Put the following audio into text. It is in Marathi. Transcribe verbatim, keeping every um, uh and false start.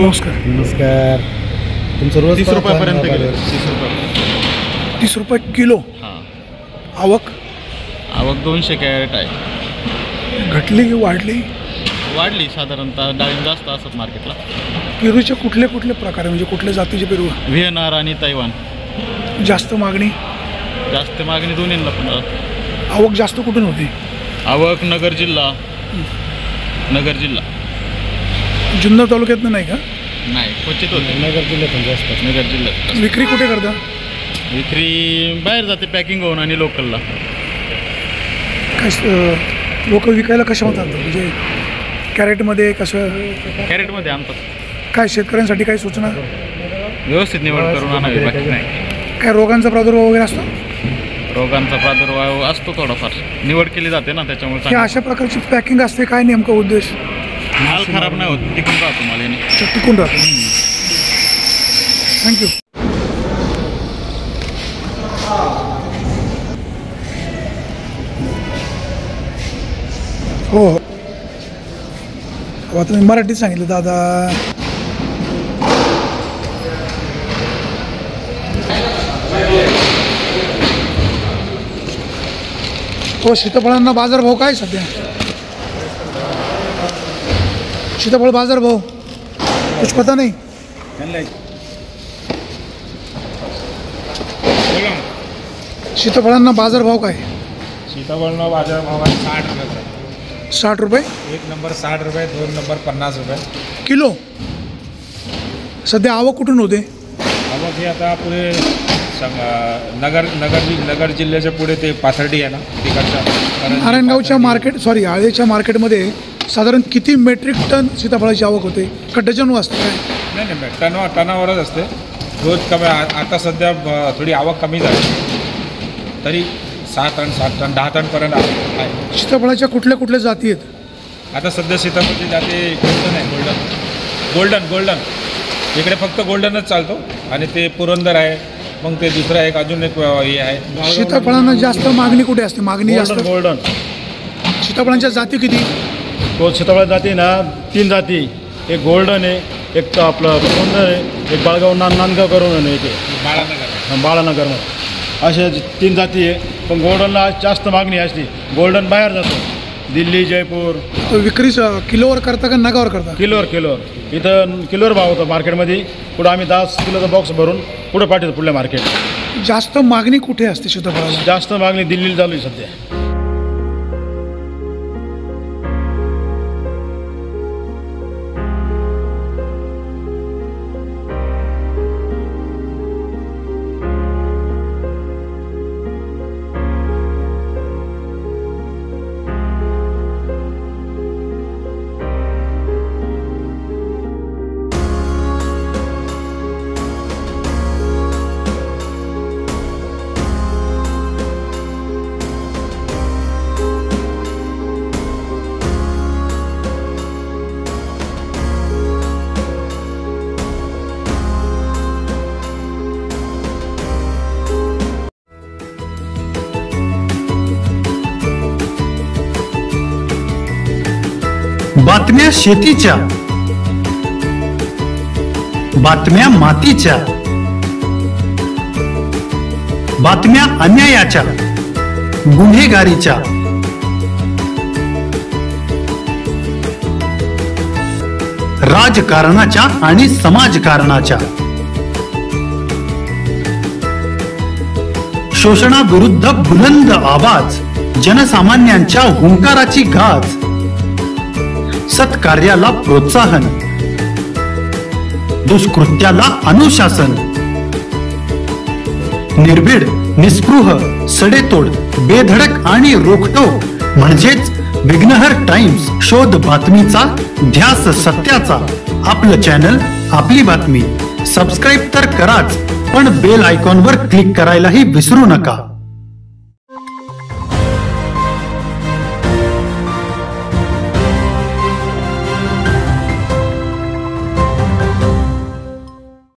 नमस्कार. नमस्कार. तुमचं रोज तीस रुपयापर्यंत गेले. तीस रुपये तीस रुपये किलो. हां. आवक आवक दोनशे कॅरेट आहे. घटली की वाढली? वाढली साधारणतः. डाळिंब जास्त असतात मार्केटला. पेरूचे कुठले कुठले प्रकार आहे, म्हणजे कुठल्या जातीचे पेरू? व्ही एन आर आणि तैवान. जास्त मागणी? जास्त मागणी दोन्हीला पण. आवक जास्त कुठून होती? आवक नगर जिल्हा. नगर जिल्हा जुन्नर तालुक्यातनं नाही का? नाही, क्वचित होते. नगर जिल्ह्यातून जास्त. नगर जिल्ह्यात. विक्री कुठे करता? विक्री बाहेर जाते पॅकिंग होऊन आणि लोकलला. काय लोक विकायला कशामध्ये आणतात, म्हणजे कॅरेटमध्ये कसं? कॅरेटमध्ये आणतात. काय शेतकऱ्यांसाठी काही सूचना? व्यवस्थित निवड करून आणावी, बाकी नाही. काय रोगांचा प्रादुर्भाव वगैरे असतो? रोगांचा प्रादुर्भाव असतो थोडाफार. निवड केली जाते ना, त्याच्यामुळे की अशा प्रकारची पॅकिंग असते? काय नेमका उद्देश? माल खराब नाही होत, टिकून राहतो माल याने. टिकून राहतो. थँक्यू. हो हो, तुम्ही मराठीत सांगितलं दादा. हो, सीताफळांना बाजारभाव काय सध्या? सीताफळ बाजारभाव कुछ पता नहीं? सीताफळांना बाजारभाव काय? सीताफळांना बाजारभाव आहे साठ रुपये. साठ रुपये एक नंबर साठ रुपये, दोन नंबर पन्नास रुपये किलो. सध्या आवक कुठून होते? आवक हे आता पुढे नगर नगर नगर जिल्ह्याच्या पुढे ते पाथर्डी आहे ना, तिकडच्या नारायणगावच्या मार्केट सॉरी आळेच्या मार्केटमध्ये साधारण किती मेट्रिक टन सीताफळाची आवक होते? का डझन वाजते काय? नाही नाही टन टनावरच असते. रोज कमी. आता सध्या थोडी आवक कमी झाली, तरी सहा टन सात टन दहा टनपर्यंत आहे. सीताफळाच्या कुठल्या कुठल्या जाती आहेत? आता सध्या सीताफळची जाते गोल्डन आहे. गोल्डन गोल्डन गोल्डन इकडे फक्त गोल्डनच चालतो. आणि ते पुरंदर आहे. मग ते दुसरं एक अजून एक हे आहे. सीताफळांना जास्त मागणी कुठे असते? मागणी जास्त गोल्डन. सीताफळांच्या जाती किती? तो सीताफळ जाती ना तीन जाती. एक गोल्डन आहे, एक आपलं पुरंदर आहे, एक बाळगाव ना नांदगाव करून येते बाळानगर बाळानगरमध्ये. अशा तीन जाती आहे. पण गोल्डनला जास्त मागणी असते. गोल्डन बाहेर जातो, दिल्ली, जयपूर. तो विक्री किलोवर करता का नगावर करता? किलोवर किलोवर इथं किलोवर भाव होतो मार्केटमध्ये. पुढं आम्ही दहा किलोचा बॉक्स भरून पुढे पाठवतो पुढल्या मार्केट. जास्त मागणी कुठे असते सीताफळाला? जास्त मागणी दिल्लीला चालू आहे सध्या. बातम्या शेतीच्या, बातम्या मातीच्या, बातम्या अन्यायाच्या, गुन्हेगारीच्या, राजकारणाच्या आणि समाजकारणाच्या, शोषणाविरुद्ध बुलंद आवाज, जनसामान्यांच्या हुंकाराची गाज, सत्कार्याला प्रोत्साहन, दुष्कृत्याला अनुशासन, निर्भीड, निस्पृह, सडेतोड, बेधडक आणि रोखटोक म्हणजेच विघ्नहर टाइम्स. शोध बातमीचा, ध्यास सत्याचा. आपलं चॅनल, आपली बातमी. सबस्क्राईब तर कराच, पण बेल आयकॉनवर क्लिक करायलाही विसरू नका.